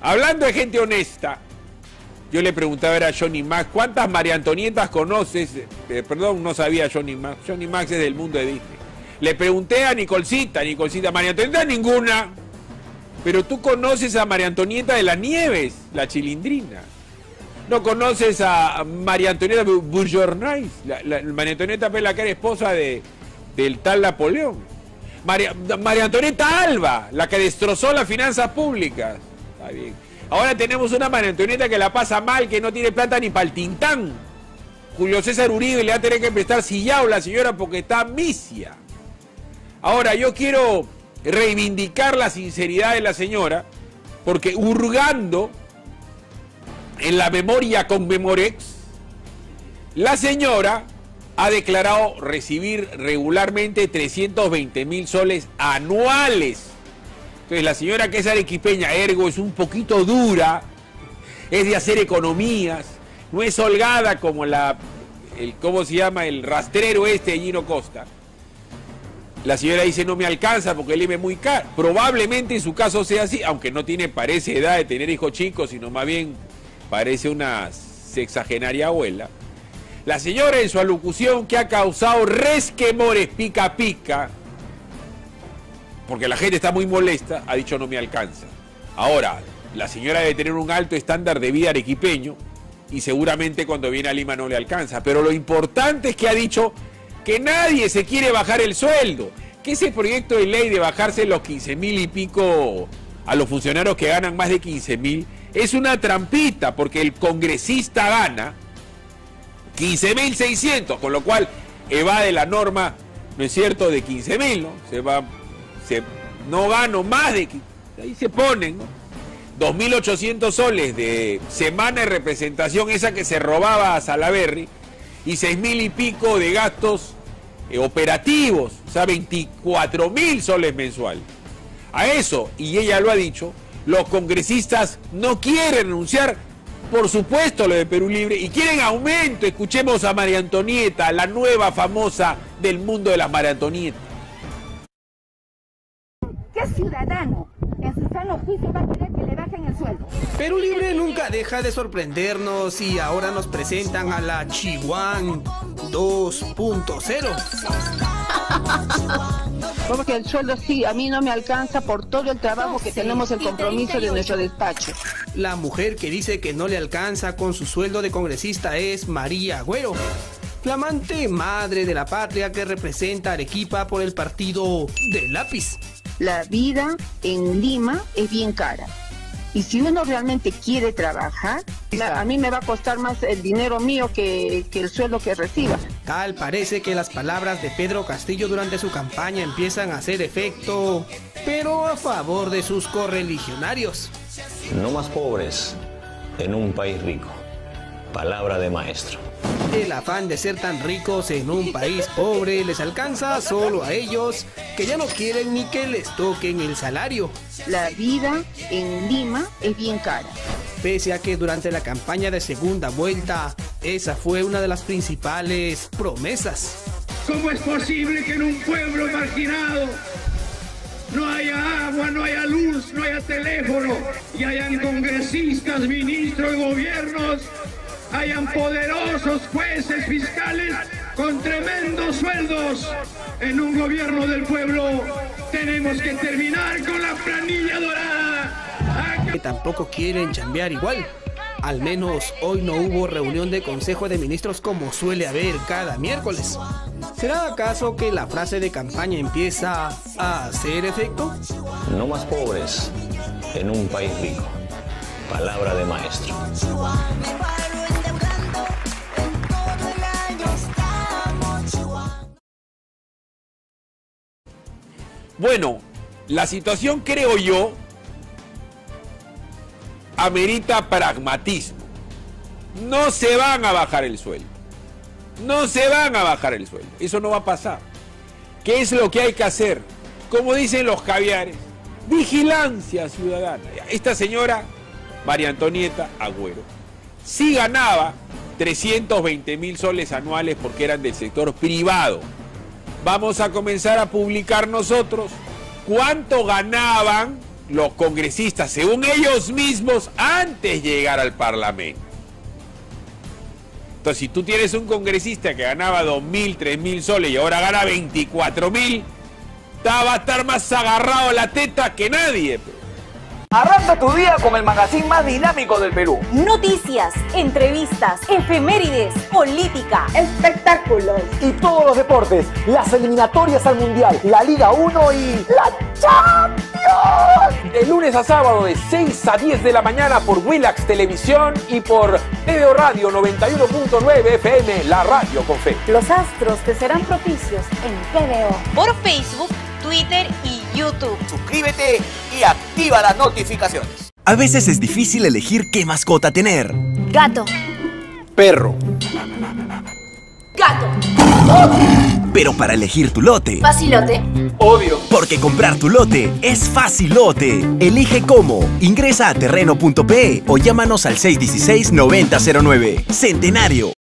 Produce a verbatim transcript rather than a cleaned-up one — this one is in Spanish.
Hablando de gente honesta, yo le preguntaba a Johnny Max, ¿cuántas María Antonietas conoces? Eh, perdón, no sabía Johnny Max. Johnny Max es del mundo de Disney. Le pregunté a Nicolcita, Nicolcita, María Antonieta ninguna. Pero tú conoces a María Antonieta de las Nieves, la Chilindrina. No conoces a María Antonieta Bourgeois, la, la, María Antonieta Pela, que era esposa de, del tal Napoleón. María, María Antonieta Alba, la que destrozó las finanzas públicas. Está bien. Ahora tenemos una María Antonieta que la pasa mal, que no tiene plata ni para el tintán. Julio César Uribe le va a tener que prestar sillao a la señora porque está misia. Ahora, yo quiero reivindicar la sinceridad de la señora, porque hurgando en la memoria con Memorex, la señora ha declarado recibir regularmente trescientos veinte mil soles anuales. Entonces la señora, que es arequipeña, ergo es un poquito dura, es de hacer economías, no es holgada como la, el, ¿cómo se llama? El rastrero este de Gino Costa. La señora dice, no me alcanza porque el I M E es muy caro. Probablemente en su caso sea así, aunque no tiene, parece edad de tener hijos chicos, sino más bien parece una sexagenaria abuela. La señora, en su alocución, que ha causado resquemores pica pica, porque la gente está muy molesta, ha dicho no me alcanza. Ahora, la señora debe tener un alto estándar de vida arequipeño y seguramente cuando viene a Lima no le alcanza. Pero lo importante es que ha dicho que nadie se quiere bajar el sueldo, que ese proyecto de ley de bajarse los quince mil y pico a los funcionarios que ganan más de quince mil es una trampita, porque el congresista gana quince mil seiscientos, con lo cual evade la norma, ¿no es cierto?, de quince mil, ¿no? Se va, se, no gano más de, ahí se ponen, ¿no? dos mil ochocientos soles de semana de representación, esa que se robaba a Salaverry, y seis mil y pico de gastos eh, operativos, o sea, veinticuatro mil soles mensuales. A eso, y ella lo ha dicho, los congresistas no quieren renunciar, por supuesto, lo de Perú Libre, y quieren aumento. Escuchemos a María Antonieta, la nueva famosa del mundo de las María Antonietas. ¿Qué ciudadano en su sano juicio va a querer que le bajen el sueldo? Perú Libre nunca deja de sorprendernos y ahora nos presentan a la Chihuán dos punto cero. Como que el sueldo sí, a mí no me alcanza por todo el trabajo que tenemos, el compromiso de nuestro despacho. La mujer que dice que no le alcanza con su sueldo de congresista es María Agüero, flamante madre de la patria que representa a Arequipa por el partido del lápiz. La vida en Lima es bien cara. Y si uno realmente quiere trabajar, a mí me va a costar más el dinero mío que, que el sueldo que reciba. Tal parece que las palabras de Pedro Castillo durante su campaña empiezan a hacer efecto, pero a favor de sus correligionarios. No más pobres en un país rico. Palabra de maestro. El afán de ser tan ricos en un país pobre les alcanza solo a ellos, que ya no quieren ni que les toquen el salario. La vida en Lima es bien cara. Pese a que durante la campaña de segunda vuelta, esa fue una de las principales promesas. ¿Cómo es posible que en un pueblo marginado no haya agua, no haya luz, no haya teléfono, y hayan congresistas, ministros, gobiernos, hayan poderosos jueces, fiscales con tremendos sueldos? En un gobierno del pueblo tenemos que terminar con la planilla dorada. Que tampoco quieren chambear igual. Al menos hoy no hubo reunión de Consejo de Ministros como suele haber cada miércoles. ¿Será acaso que la frase de campaña empieza a hacer efecto? No más pobres en un país rico. Palabra de maestro. Bueno, la situación, creo yo, amerita pragmatismo. No se van a bajar el sueldo. No se van a bajar el sueldo. Eso no va a pasar. ¿Qué es lo que hay que hacer? Como dicen los caviares, vigilancia ciudadana. Esta señora, María Antonieta Agüero, sí ganaba trescientos veinte mil soles anuales porque eran del sector privado. Vamos a comenzar a publicar nosotros cuánto ganaban los congresistas, según ellos mismos, antes de llegar al Parlamento. Entonces, si tú tienes un congresista que ganaba dos mil, tres mil soles y ahora gana veinticuatro mil, va a estar más agarrado a la teta que nadie. Arranca tu día con el magazine más dinámico del Perú. Noticias, entrevistas, efemérides, política, espectáculos y todos los deportes, las eliminatorias al Mundial, la Liga uno y la Champions. De lunes a sábado de seis a diez de la mañana por Willax Televisión y por T V O Radio noventa y uno punto nueve F M, la radio con fe. Los astros te serán propicios en T V O. Por Facebook, Twitter y YouTube. Suscríbete y activa las notificaciones. A veces es difícil elegir qué mascota tener. Gato. Perro. Gato. Pero para elegir tu lote... Facilote. Obvio. Porque comprar tu lote es facilote. Elige cómo. Ingresa a terreno punto pe o llámanos al seis uno seis, nueve cero cero nueve. Centenario.